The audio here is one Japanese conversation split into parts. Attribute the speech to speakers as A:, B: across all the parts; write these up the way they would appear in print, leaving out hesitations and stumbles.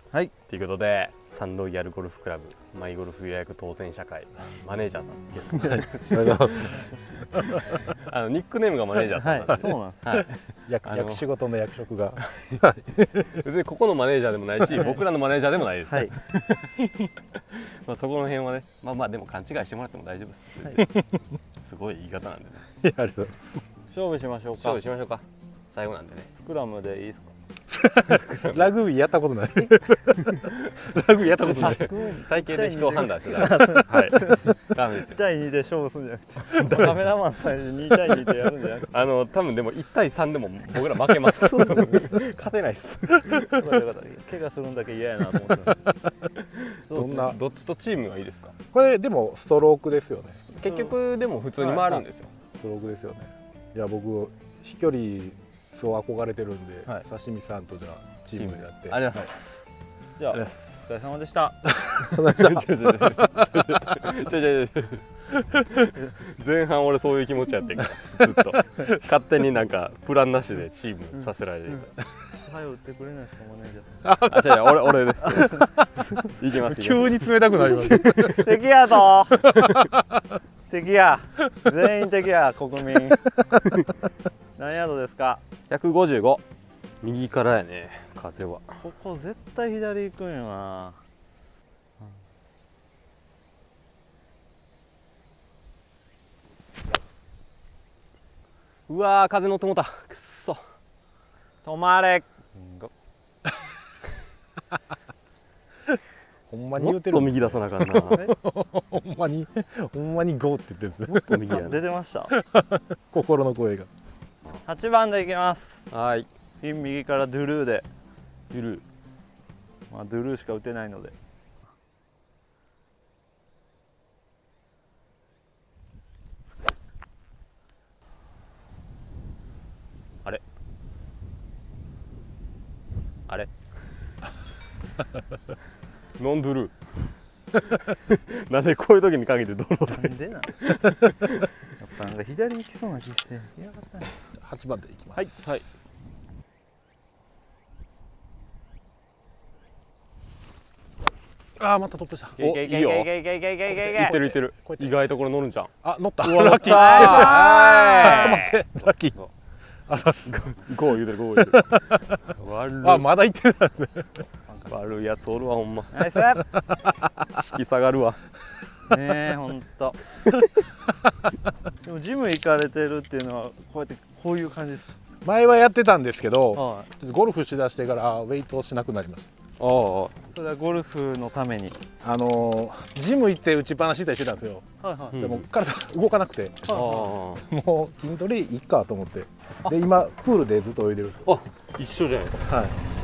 A: はい。
B: ということで、サンロイヤルゴルフクラブマイゴルフ予約当選者会マネージャーさんです。
C: ありがとうございます。
B: ニックネームがマネージャーさんなんで、
A: はい、そうなんです。
B: はい、
C: 役仕事の役職が
B: 別にここのマネージャーでもないし、僕らのマネージャーでもないです。
A: はい。
B: まあそこの辺はね、まあでも勘違いしてもらっても大丈夫です。はい、すごい言い方なんでね。
C: ありがとうございます。
A: 勝負しましょうか。
B: 勝負しましょうか。最後なんでね。
A: スクラムでいいですか。
C: ラグビーやったことない。ラグビーやったことない。
B: 体型で人を判断してない。はい。ダメですよ。
A: 1対2で勝負するんじゃなくて、カメラマンさんに2対2でやるんじゃなくて、
B: 多分でも1対3でも僕ら負けます。勝てないっす。
A: よかったよかった。怪我するんだけ嫌やなと思ってます。
B: どっちとチームがいいですか。
C: これでもストロークですよね。
B: 結局でも普通に回るんですよ。
C: ストロークですよね。いや僕飛距離そう憧れてるんで、
B: はい、
C: 刺身さんとじゃあチームになって。
B: ありがとうございます。
A: じゃあお疲れ様でした。
B: 前半俺そういう気持ちやってんからずっと勝手になんかプランなしでチームさせられてるから。
A: 早く打ってくれないですかマネージャーさん。
B: あ、違う、俺です。行きます。
C: 急に冷たくなります。
A: 敵やぞ。敵や。全員敵や国民。何ヤードですか。
B: 155。右からやね、風は。
A: ここ絶対左行くんよな。
B: うわー、風乗ってもうた。くっそ。
A: 止まれ。
C: ほんまに言うてる。
B: もっと右出さなあかんな。
C: ほんまにゴーって言ってるんです。
B: もっと右やな。
A: 出てました。
C: 心の声が。
A: 8番でいきます。
B: はい。
A: ピン右からドゥルーで。
B: ドゥルー。
A: まあドゥルーしか打てないので。
B: あれ。あれ。ノンドゥルー。なんでこういう時に限ってドローって。
A: なんでなん。やっぱなんか左行きそうな気して。やばかった。
C: 8番でいきます。
A: はい
B: はい。
C: ああまたトップした。
B: お、いいよ。いってる。意外とこれ乗るんじゃん。
C: あ乗った。
B: ラッキー。
C: 待ってラッキー。
B: ゴー言うてるゴー言うてる。悪い。
C: あまだいってた。
B: 悪いやつおるわほんま。
A: ナイス。
B: 式下がるわ。
A: ねえほんと。でもジム行かれてるっていうのはこうやってこういう感じですか。
C: 前はやってたんですけど、
A: は
C: ゴルフしだしてからウェイトをしなくなりました。
B: ああ。
A: それはゴルフのために。
C: ジム行って打ちっぱなししたりしてたんですよ。
A: はいはい。
C: でも体動かなくて、
B: ああ。
C: もう筋トレいいかと思って。で今プールでずっと泳いでるんですよ。
B: あ、一緒じゃないですか。
C: はい。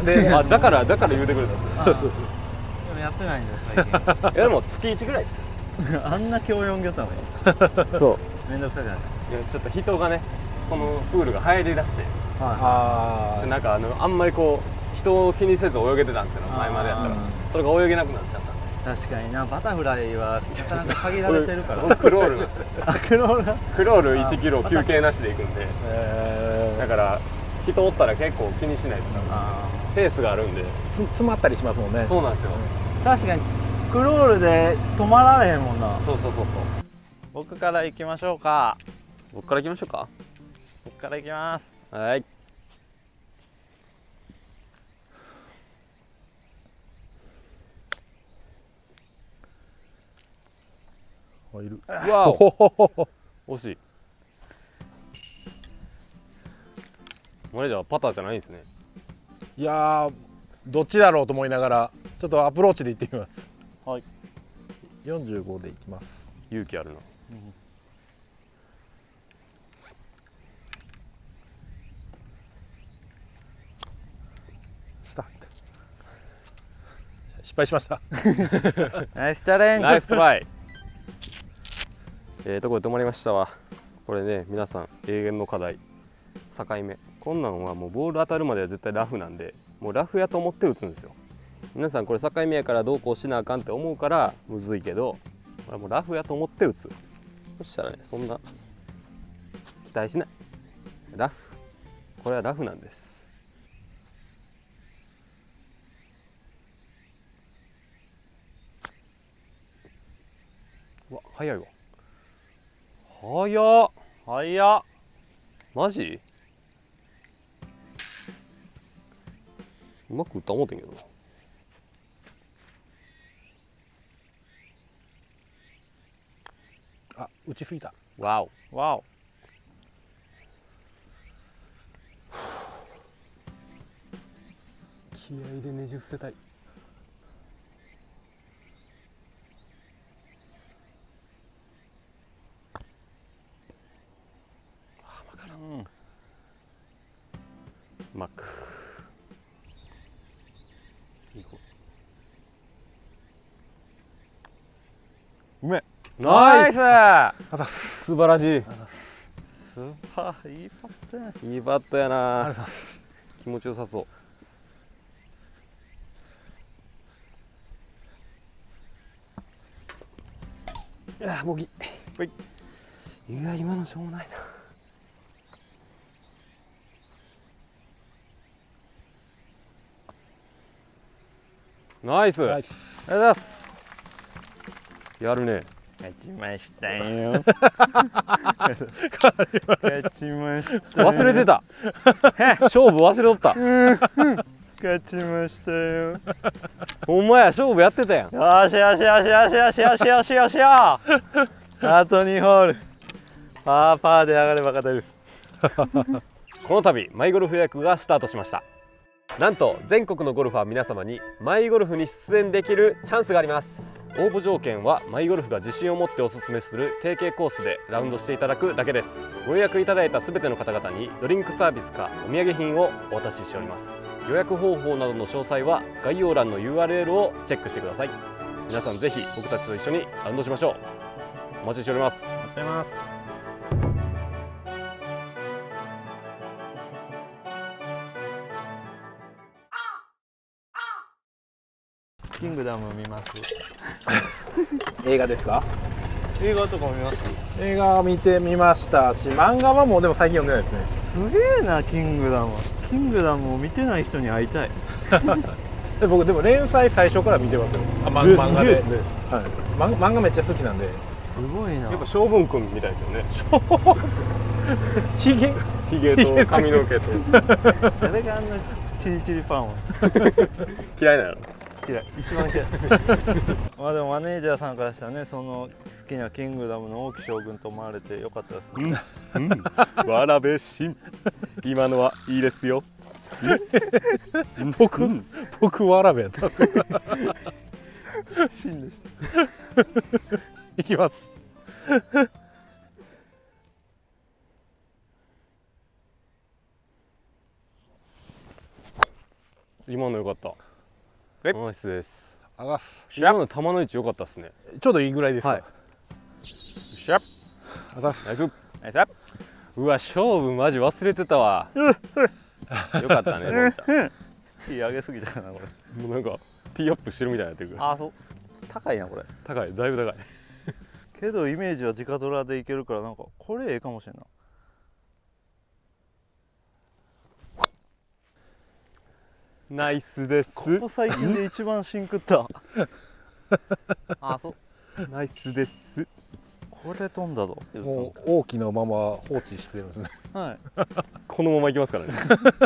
C: で、
B: あ、だから言うてくれたんですよ。
C: そうそう
A: でもやってないんです最近。
B: いやでも月1ぐらいです。
A: あんな教養魚ため。
B: そう。
A: めんどくさくない。
B: いやちょっと人がね、そのプールが入りだして、
C: あ
B: なんかあんまりこう人を気にせず泳げてたんですけど、前までやったらそれが泳げなくなっちゃったんで。
A: 確かにな、バタフライはなかなか限られてるから。
B: クロールなんですよ。
A: クロール。
B: クロール1キロ休憩なしで行くんで、だから人おったら結構気にしないとペースがあるんで。
C: 詰まったりしますもんね。
B: そうなんですよ。
A: 確かにクロールで止まられへんもんな。
B: そう。
A: 僕から行きましょうか。
B: 僕から行きましょうか。
A: 僕から行きます。
B: はい。
C: いる。
B: わお。惜しい。マネージャーパターじゃないんですね。
C: いやーどっちだろうと思いながらちょっとアプローチで行ってみます。
A: はい。
C: 45で行きます。
B: 勇気あるな。
C: 失敗しました。
A: ナイスチャレンジ。
B: ナイストライ。とこで止まりましたわ。これね、皆さん永遠の課題、境目。こんなんはもうボール当たるまでは絶対ラフなんで、もうラフやと思って打つんですよ。皆さんこれ境目やからどうこうしなあかんって思うからむずいけど、これもうラフやと思って打つ。そしたらね、そんな期待しない。ラフ。これはラフなんです。 早いわ。早っ。
A: 早っ。
B: マジ？うまく打った思ってんけどな。
C: あ、打ちすぎた。
B: わお。
A: わお。
B: 気合でねじ伏せたい。わからん。マック。いい子。
A: うめえ。
B: ナイス。
C: 素晴らしい。
A: いいパットや。
B: いいバットやな。
C: ありがとうございます。
B: 気持ちよさそう。ああ、ボギー。いや、今のしょうもないな。ナイス。
C: ナイス。
A: ありがとうございます。
B: やるね。
A: 勝ちましたよ。勝ちました。
B: 忘れてた。勝負忘れとった。
A: 勝ちましたよ。
B: ほんまや、勝負やってたやん。
A: よしよしよしよしよしよしよしよしよ。あと2ホール。パーパーで上がれば勝てる。
B: この度マイゴルフ予約がスタートしました。なんと全国のゴルファー皆様にマイゴルフに出演できるチャンスがあります。応募条件はマイゴルフが自信を持っておすすめする提携コースでラウンドしていただくだけです。ご予約いただいた全ての方々にドリンクサービスかお土産品をお渡ししております。予約方法などの詳細は概要欄の URL をチェックしてください。皆さんぜひ僕たちと一緒にラウンドしましょう。お待ちしております。
A: ありがとうございます。キングダム見ます。
C: 映画ですか？
A: 映画とか見ます。
C: 映画見てみましたし、漫画はもうでも最近読んでないですね。
A: すげえな、キングダム。キングダムを見てない人に会いたい。
C: で僕でも連載最初から見てますよ。漫画で。
A: すげえですね。
C: はい。漫画めっちゃ好きなんで。
A: すごいな。
B: やっぱ将軍君みたいですよね。
C: ひげ
B: と髪の毛と。
A: 誰があんなチリチリパンを
B: 嫌いなの？
A: 嫌い、一番嫌い。まあでもマネージャーさんからしたらね、その好きなキングダムの王毅将軍と思われてよかったですね。
B: わらべしん、今のはいいですよ。
C: 僕わらべやった。
A: シンでした。
C: いきます。
B: 今の良かった。ナイスです。
C: あがす。
B: 今の球の位置良かったですね。
C: ちょうどいいぐらいですか。
B: はい。
A: シャッ。
C: あがす。
B: ナイス。
A: ナイスアップ。
B: うわ、勝負マジ忘れてたわ。よかったね、ロンちゃん。
A: ティー上げすぎたかなこれ。
B: もうなんかティーアップしてるみたいになってる。
A: あ、そう。高いなこれ。
B: 高い、だいぶ高い。
A: けどイメージは直ドラでいけるから、なんかこれええかもしれんな。
B: ナイスです。
A: ここ最近で一番シンクった。あ、そう。
B: ナイスです。
A: これ飛んだぞ。
C: もう大きなまま放置してるんですね。
A: はい。
B: このままいきますからね。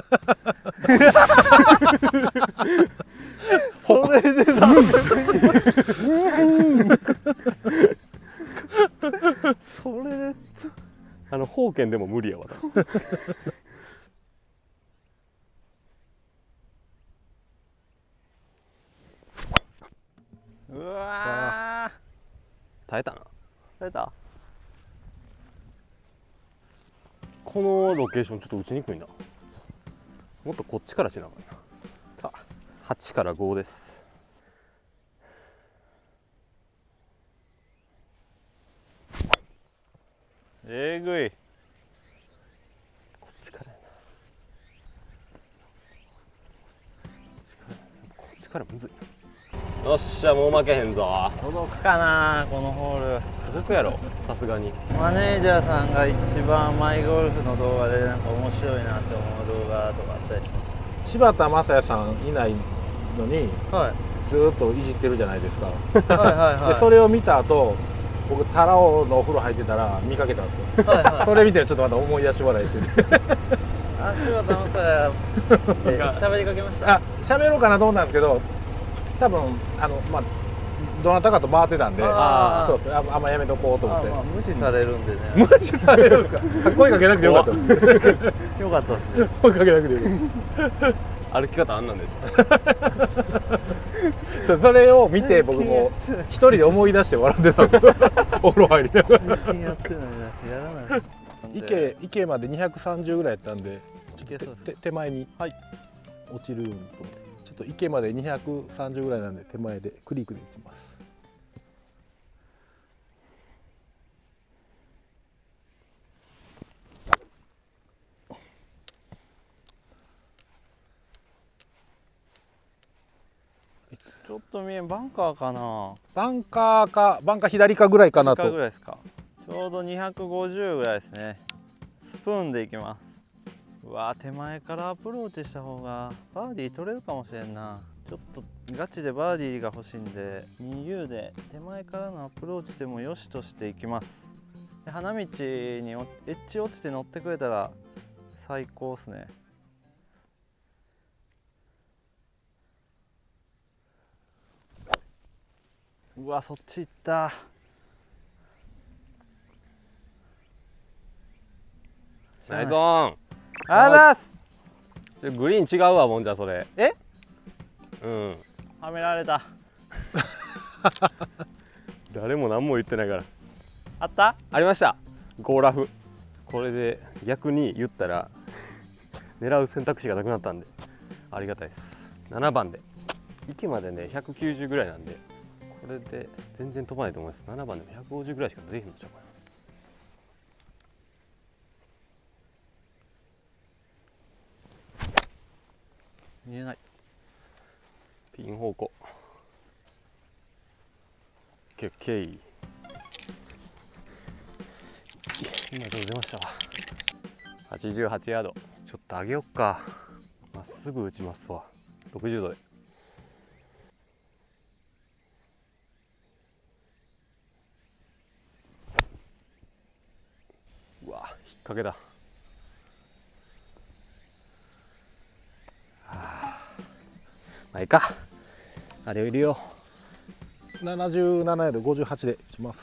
A: それでだ。それで。
B: 宝剣でも無理やわ。
A: うわ
B: ー。耐えたな。
A: 耐えた。
B: このロケーションちょっと打ちにくいな。もっとこっちからしなあかんな。さあ、8から5です。
A: えぐい。
B: こっちからやな。こっちからむずいな。よっしゃ、もう負けへんぞ。
A: 届くかなこのホール。
B: 届くやろ、さすがに。
A: マネージャーさんが一番マイゴルフの動画でなんか面白いなって思う動画とかあったりしま
C: 柴田雅也さんいないのに
A: す。はい。
C: ずーっといじってるじゃないですか。
A: はいはいはい。
C: でそれを見た後僕タラオのお風呂入ってたら見かけたんですよ。
A: はいはい。
C: それ見てちょっとまた思い出し笑いしてて
A: あ、柴田のさや喋りかけました。
C: あ、喋ろうかなと思ったんですけど、多分まあどなたかと回ってたんで、
A: あー
C: そうです、あんまやめとこうと思って
A: まあ無視されるんでね。
C: 無視されるんですか。声かけなくてよかったです
A: よかったですね。
C: 声かけなくてよかっ
B: 歩き方あんなんでした
C: たそれを見て僕も一人で思い出して笑ってたんですよお風呂入りながら
A: 最近やってないな。やらない。
C: 池まで230ぐらいやったんで、ちょっと
A: 池そうです
C: 手前に
A: はい
C: 落ちるようにと思って、ちょっと池まで230ぐらいなんで手前でクリークで打ちます。
A: ちょっと見えん、バンカーかな。
C: バンカー左かぐらいかな
A: 2ぐ
C: と。
A: らいですか。ちょうど250ぐらいですね。スプーンでいきます。うわー、手前からアプローチした方がバーディー取れるかもしれんな。ちょっとガチでバーディーが欲しいんで 2U で手前からのアプローチでもよしとしていきます。で花道にエッジ落ちて乗ってくれたら最高ですね。うわ、そっち行った。
B: ナイスオン。
A: ありがとうございます。
B: グリーン違うわもんじゃそれ。
A: え、
B: うん
A: はめられた。
B: 誰も何も言ってないから。
A: あった。
B: ありました、ゴーラフ。これで逆に言ったら狙う選択肢がなくなったんでありがたいです。7番で池までね190ぐらいなんで、これで全然飛ばないと思います。7番でも150ぐらいしか出へんのちゃうかな。
A: 見えない。
B: ピン方向。OK。今ちょっと出ましたわ。88ヤード。ちょっと上げよっか。まっすぐ打ちますわ。60度で。うわ、引っ掛けだ。まあいいか。あれを入れよ
C: 77ヤード58で打ちます。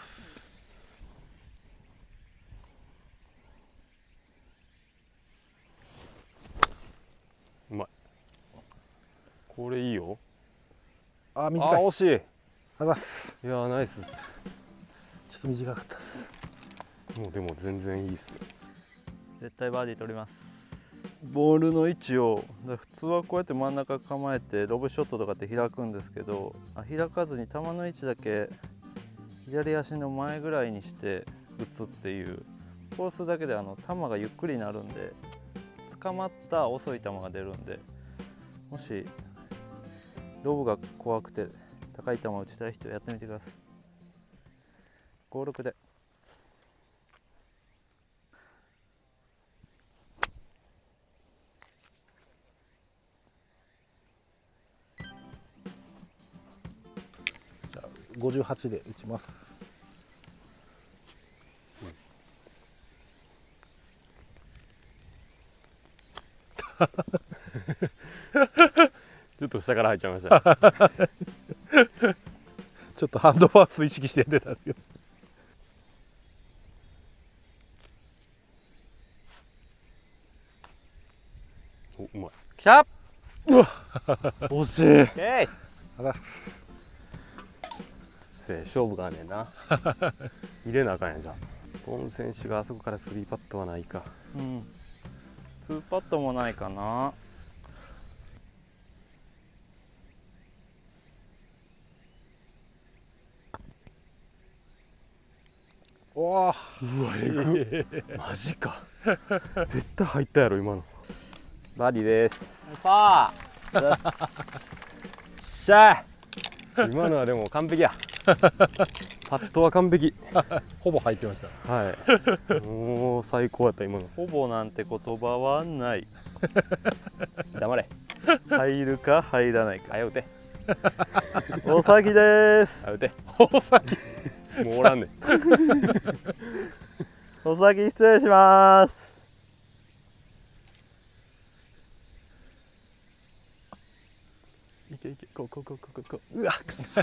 B: う。うまい。これいいよ。
C: あ、
B: あ、
C: 短い。
B: 惜しい。
C: あざっす。
B: いやー、ナイスです。
C: ちょっと短かったです。
B: もうでも全然いいっすよ。
A: 絶対バーディー取ります。ボールの位置を普通はこうやって真ん中構えてロブショットとかって開くんですけど、開かずに球の位置だけ左足の前ぐらいにして打つっていう、こうするだけで球がゆっくりになるんで、捕まった遅い球が出るんで、もしロブが怖くて高い球を打ちたい人やってみてください。56で。
C: 58で打ちます。
B: ちょっと下から入っちゃいました。
C: ちょっとハンドパス意識して出たんですけど。
B: お、うまい。
A: きた。
B: 惜しい。
C: あざっす。
B: 勝負があんねんな。入れなあかんやんじゃん。ボン選手があそこから3パットはないか。
A: うん。2パットもないかな。
C: おー、
B: うわ、えぐ。マジか。絶対入ったやろ今の。バーディーです。
A: さあ。
B: しゃー。今のはでも完璧や。パットは完璧。
C: ほぼ入ってました。
B: はい。もう最高やった今の。
A: ほぼなんて言葉はない。
B: 黙れ。
A: 入るか入らないか。
B: あやうて。
A: お先です。
B: あやうて。
C: 大崎。
B: もうおらんねん。
A: お先失礼します。
B: いけいけ、こう。うわ、くっそ。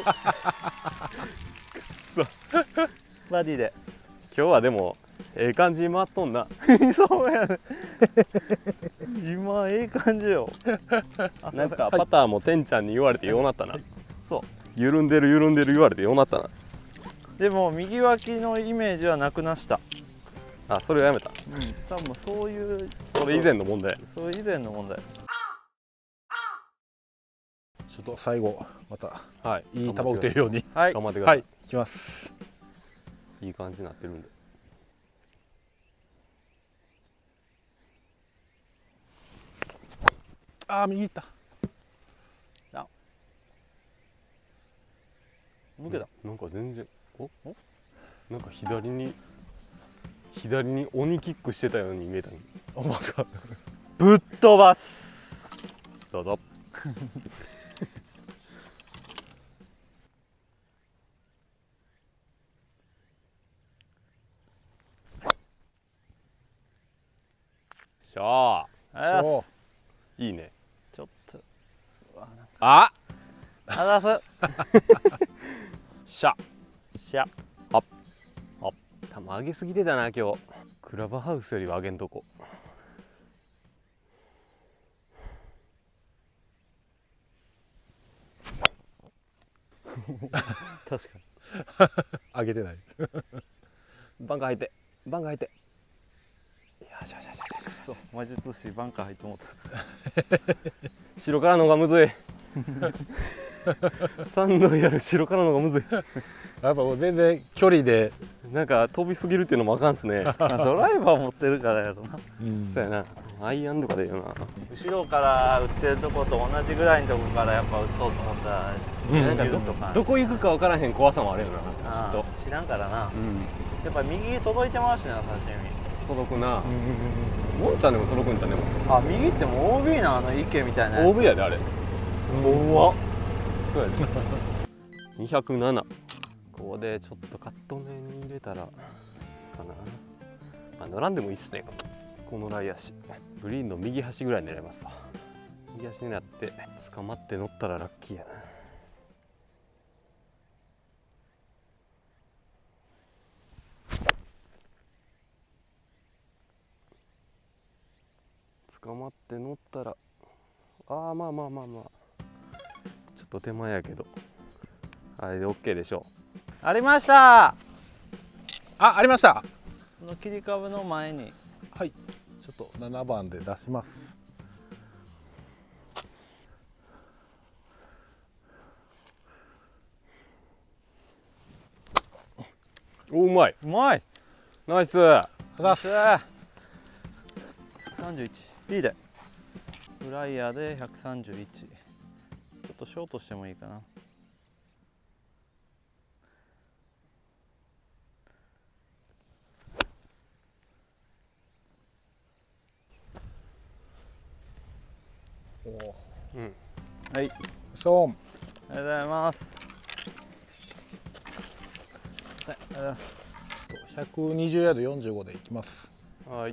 A: バディで。
B: 今日はでもええ感じに回っとんな。
A: そうやね。今ええ感じよ。
B: なんかパターもてんちゃんに言われてようなったな。
A: そう。
B: 緩んでる言われてようなったな。
A: でも右脇のイメージはなくなした。
B: あ、それをやめた。
A: 多分そういう。
B: それ以前の問題。
A: それ以前の問題。
C: ちょっと最後また
B: はい
C: いい球打てるように
A: はい。
B: 頑張ってくださ。
C: はいいいきます。
B: いい感じになってるんで。
C: ああ右行った。
A: 抜けた。
B: なんか全然なんか左に鬼キックしてたように見えたの。
C: あまさか。
A: ぶっ飛ばす。
B: どうぞ。しゃあ、
C: そ
B: いいね。
A: ちょっと。
B: あ、
A: あざす。
B: しゃ、
A: しゃ。
B: 球上げすぎてたな今日。クラブハウスよりは上げんとこ。
A: 確かに。
C: 上げてない。
B: バンカー入って、バンカー入って。よしよしよしよし。
A: そう魔術師バンカー入ってもうた。
B: 白からのがむずい。3度やる白からのがむずい。
C: やっぱもう全然距離で、
B: なんか飛びすぎるっていうのもあかんっすね。
A: ドライバー持ってるからやろな。
B: そうやな。アイアンとかでいいよな。
A: 後ろから打ってるとこと同じぐらいのとこからやっぱ打とうと思ったら、
B: なんかどこ行くか分からへん怖さもあるよな。きっと。
A: 知らんからな。
B: うん。
A: やっぱ右届いてますしな、刺
B: 届くな。もんちゃんでも届くんじゃね。
A: 身。あ、右ってもう OB の池みたいなやつ。
B: OB やであれ。
A: 怖っ。
B: そうやで。207。ここでちょっとカット目に入れたらかな。乗らんでもいいっすね。このライ足。グリーンの右端ぐらい狙いますわ。右足狙って捕まって乗ったらラッキーやな。捕まって乗ったら、まあちょっと手前やけどあれで OK でしょ
A: ありました。
C: ありました。
A: この切り株の前に。
C: はい。ちょっと7番で出します。
B: う。うまい、
A: うまい。
B: ナイス。
C: 出す。
A: 31。いいで。フライヤーで131。ちょっとショートしてもいいかな。
B: うん。
A: はい。
C: そう。
A: ありがとうございます。はい、ありがとうございます。
C: 120ヤード45でいきます。
B: はい。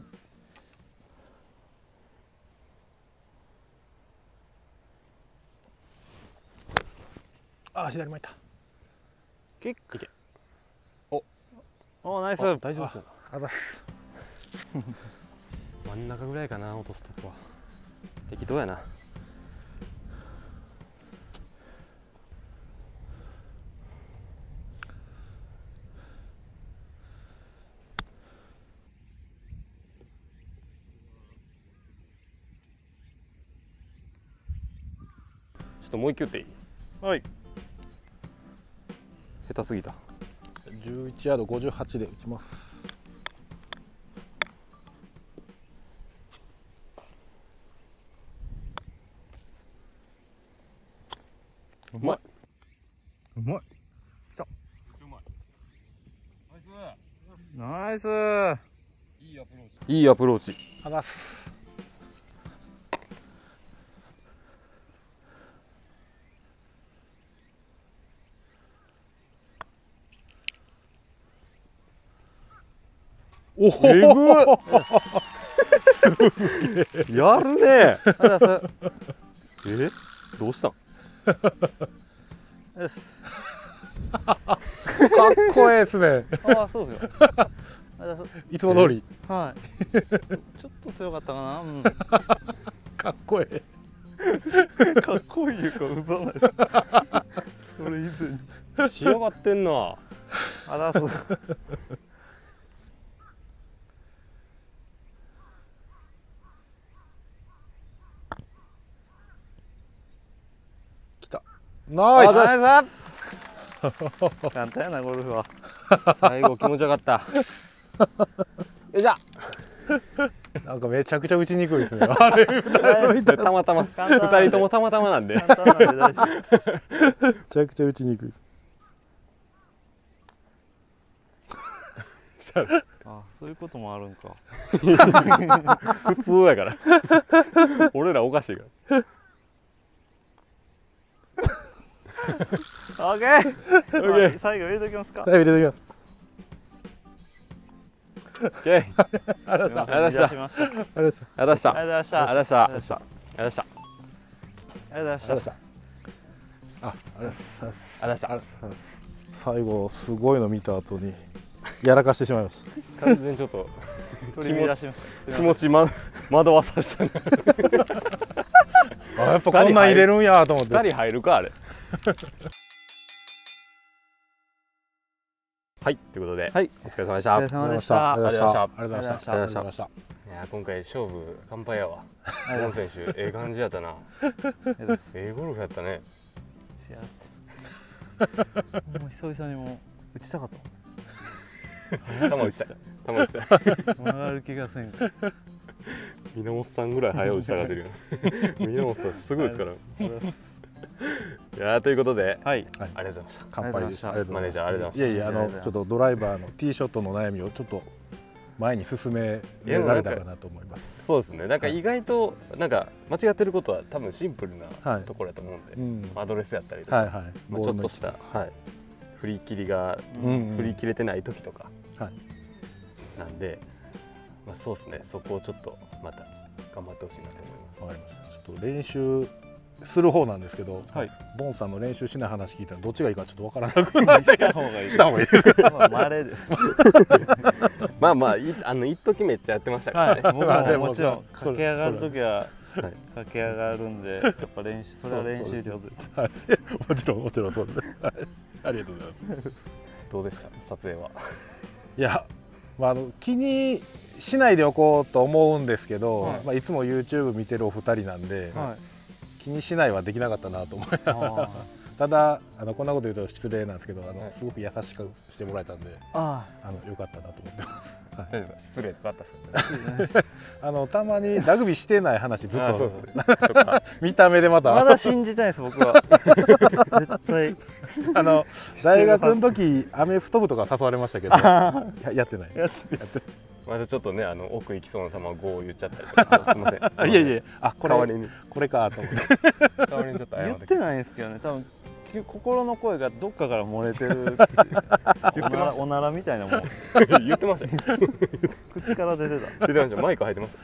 C: 左巻いた。
A: キック。
B: いけ。
A: お、ナイス。
B: 大丈夫ですよ。
C: あざす。
B: 真ん中ぐらいかな、落とすとこは。適当やな。ちょっともう一球打っていい？
A: はい。
B: 下手すぎた。
C: 11ヤード58で打ちます。
B: うまい。
A: うまい。来た。
B: うまい。
A: ナイス。
B: いいアプローチ。いいアプローチ。
C: あざす。 おお、
B: えぐやるねどうしたん
A: です。
C: かっこええですね。
A: ああ、そうですよ。
C: いつも通り。
A: はい。ちょっと強かったかな。うん、
C: かっこええ。
A: かっこいいいうか、うざないです。それ以前に。
B: 仕上がってんな。
A: あら、そう。
C: きた。ナイス。
A: ナイス。簡単やな、ゴルフは。
B: 最後気持ちよかった。よいしょ。
C: なんかめちゃくちゃ打ちにくいですね。あれ、
B: たまたま2人ともたまたまなんで。
A: 簡単なんで大丈夫。
C: めちゃくちゃ打ちにくいです。
A: あ、そういうこともあるんか。
B: 普通やから。俺らおかしいから。
A: オッケー。最後入れときますか。
C: はい、入れときます。
B: オッケー。
C: ありがとうございました。
B: ありがとうございました。
C: ありがとうございました。
B: ありがとうございました。
A: ありがとうございました。
B: ありがとうございました。ありがとうございました。
A: ありがとうございました。
C: ありがとうございました。ありがとうございます。
B: ありがとうございます。
C: 最後すごいの見た後にやらかしてしまいました。
B: 完全にちょっと
A: 取り乱しました。
B: 気持ち惑わさせたね。
C: あ、やっぱこんなん入れるんやと思って。
B: 2人入るかあれ。はい、ということで、
A: はい、
B: お疲れ様でした。
A: お疲れ様でした。
C: ありがとうございました。
B: ありがとうございました。
C: ありがとうございました。
B: いや、今回勝負乾杯やわ。ゴン選手、ええ感じやったな。ええゴルフやったね。
A: もう久々にも打ちたかった。
B: 球打ちたい。球打ちたい。
A: 曲がる気がせんか。
B: 源さんぐらい早打ちたがってるよ。源さんすぐ打つから。いや、ということで、はい、ありがとうございました。
C: 乾杯でした。
B: マネージャーありがとうございました。
C: いやいや、ちょっとドライバーのティーショットの悩みをちょっと前に進められたかなと思います。
B: そうですね。なんか意外となんか間違ってることは多分シンプルなところだと思うんで、アドレスやったりとか、ちょっとした振り切りが振り切れてない時とかなんで、まあそうですね。そこをちょっとまた頑張ってほしいなと思います。
C: わかりました。ちょっと練習する方なんですけど、
A: はい、
C: ボンさんの練習しない話聞いたらどっちがいいかちょっとわからなくなって
A: した方がいい。
C: した方がいいです。
A: 稀です。
B: まあまあ一時めっちゃやってましたからね。
A: 僕ももちろん駆け上がる時は駆け上がるんで、やっぱ練習、それは練習量です。
C: もちろんそうです。ありがとうございます。
B: どうでした撮影は？
C: いや、まあ気にしないでおこうと思うんですけど、まあいつも YouTube 見てるお二人なんで。気にしないはできなかったなと思います。ただこんなこと言うと失礼なんですけど、すごく優しくしてもらえたんで、よかったなと思ってます。
B: 失礼だったっす。
C: たまにラグビーしてない話ずっと見た目でま
A: だ信じたいです僕は。絶対。
C: 大学の時アメフト部とか誘われましたけど、やってない。
B: またちょっとね、奥行きそうな球を5言っちゃったりとか、すみません。
C: いやいや、これかと思って。
B: 代わりにちょっと
A: 言ってないんですけどね、多分心の声がどっかから漏れてる。おならみたいなもん。
B: 言ってました。
A: 口から出てた。
B: 出てました。マイク入ってました。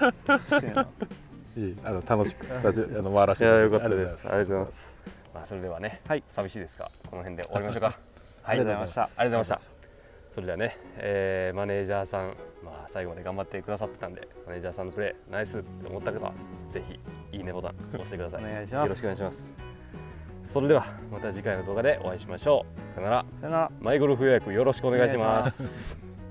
C: 楽しく回らせていただき
B: いや、よかったです。ありがとうございます。まあそれではね、寂しいですが、この辺で終わりましょうか。
A: ありがとうございました。
B: ありがとうございました。それではね、マネージャーさん、最後まで頑張ってくださってたんで、マネージャーさんのプレーナイスって思った方はぜひいいねボタン押してください。
A: お願いします。
B: よろしくお願いします。それではまた次回の動画でお会いしましょう。さよなら。マイゴルフ予約よろしくお願いします。